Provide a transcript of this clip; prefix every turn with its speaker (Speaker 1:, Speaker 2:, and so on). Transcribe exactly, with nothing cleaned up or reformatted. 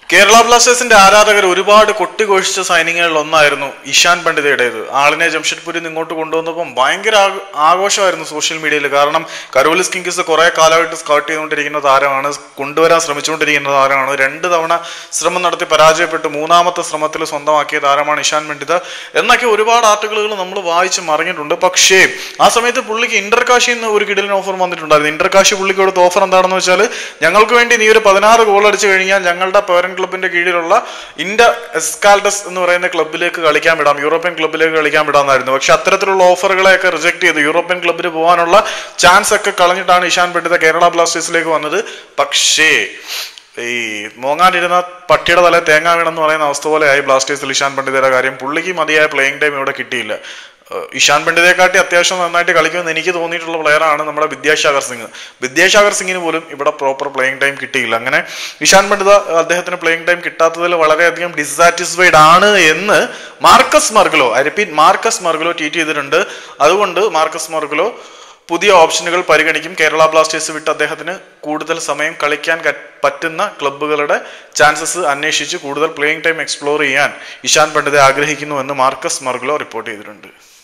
Speaker 1: കേരള ബ്ലാസ്റ്റേഴ്സിന്റെ ആരാധകർ ഒരുപാട് കൊട്ടിഘോഷിച്ച സൈനിങ്ങുകളിൽ ഒന്നായിരുന്നു ഇഷാൻ പണ്ഡിതയുടേത്. ആളിനെ ജംഷഡ്പൂരിൽ നിന്ന് ഇങ്ങോട്ട് കൊണ്ടുവന്നപ്പം ഭയങ്കര ആഘോഷമായിരുന്നു സോഷ്യൽ മീഡിയയിൽ. കാരണം കരോലിസ് കിങ്സ് കുറെ കാലമായിട്ട് സ്കൗട്ട് ചെയ്തുകൊണ്ടിരിക്കുന്ന താരമാണ്, കൊണ്ടുവരാൻ ശ്രമിച്ചുകൊണ്ടിരിക്കുന്ന താരമാണ്. രണ്ട് തവണ ശ്രമം നടത്തി പരാജയപ്പെട്ട് മൂന്നാമത്തെ ശ്രമത്തിൽ സ്വന്തമാക്കിയ താരമാണ് ഇഷാൻ പണ്ഡിത എന്നൊക്കെ ഒരുപാട് ആർട്ടിക്കിളുകൾ നമ്മൾ വായിച്ച് മറിഞ്ഞിട്ടുണ്ട്. പക്ഷേ ആ സമയത്ത് പുള്ളിക്ക് ഇന്റർകാഷിൽ നിന്ന് ഒരു കിടിലൻ ഓഫർ വന്നിട്ടുണ്ടായിരുന്നു. ഇന്റർകാഷി പുള്ളിക്ക് കൊടുത്ത ഓഫർ എന്താണെന്ന് വെച്ചാൽ, ഞങ്ങൾക്ക് വേണ്ടി നീ ഒരു പതിനാറ് ഗോൾ അടിച്ചു കഴിഞ്ഞാൽ ഞങ്ങളുടെ പേരന്റ് ക്ലബിന്റെ കീഴിലുള്ള ഇന്റർ എസ്കാൽഡസ് എന്ന് പറയുന്ന ക്ലബിലേക്ക് കളിക്കാൻ വിടാം, യൂറോപ്യൻ ക്ലബിലേക്ക് കളിക്കാൻ വിടാമെന്നായിരുന്നു. പക്ഷെ അത്തരത്തിലുള്ള ഓഫറുകളെയൊക്കെ റിജക്ട് ചെയ്ത് യൂറോപ്യൻ ക്ലബിന് പോകാനുള്ള ചാൻസ് ഒക്കെ കളഞ്ഞിട്ടാണ് ഇഷാൻ പണ്ഡിത കേരള ബ്ലാസ്റ്റേഴ്സിലേക്ക് വന്നത്. പക്ഷേ ഈ മോങ്ങാനിരുന്ന പട്ടിയുടെ തല തേങ്ങ വീണെന്ന് പറയുന്ന അവസ്ഥ പോലെയായി ബ്ലാസ്റ്റേഴ്സിൽ ഇഷാൻ പണ്ഡിതയുടെ കാര്യം. പുള്ളിക്ക് മതിയായ പ്ലേയിങ് ടൈം ഇവിടെ കിട്ടിയില്ല. ഇഷാൻ പണ്ഡിതയെക്കാട്ടി അത്യാവശ്യം നന്നായിട്ട് കളിക്കുമെന്ന് എനിക്ക് തോന്നിയിട്ടുള്ള പ്ലെയറാണ് നമ്മുടെ വിദ്യാസാഗർ സിംഗ്. വിദ്യാസാഗർ സിംഗിന് പോലും ഇവിടെ പ്രോപ്പർ പ്ലേയിങ് ടൈം കിട്ടിയില്ല. അങ്ങനെ ഇഷാൻ പണ്ഡിത അദ്ദേഹത്തിന് പ്ലേയിങ് ടൈം കിട്ടാത്തതിൽ വളരെയധികം ഡിസാറ്റിസ്ഫൈഡ് ആണ് എന്ന് Marcus Mergulhao, I repeat Marcus Mergulhao tweet ചെയ്തിട്ടുണ്ട്. അതുകൊണ്ട് മാർക്കസ് മർഗലോ പുതിയ ഓപ്ഷനുകൾ പരിഗണിക്കും. കേരള ബ്ലാസ്റ്റേഴ്സ് വിട്ട് അദ്ദേഹത്തിന് കൂടുതൽ സമയം കളിക്കാൻ പറ്റുന്ന ക്ലബ്ബുകളുടെ ചാൻസസ് അന്വേഷിച്ച് കൂടുതൽ പ്ലേയിങ് ടൈം എക്സ്പ്ലോർ ചെയ്യാൻ ഇഷാൻ പണ്ഡിത ആഗ്രഹിക്കുന്നു എന്ന് മാർക്കസ് മർഗലോ റിപ്പോർട്ട് ചെയ്തിട്ടുണ്ട്.